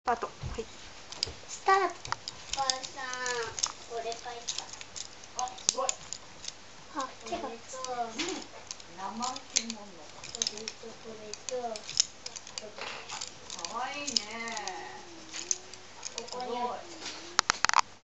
タート。はい。 スタート。お母さん、これ書いた。 あ、すごい。 あ、手が。 生き物。これと。かわいいね。 ここにある。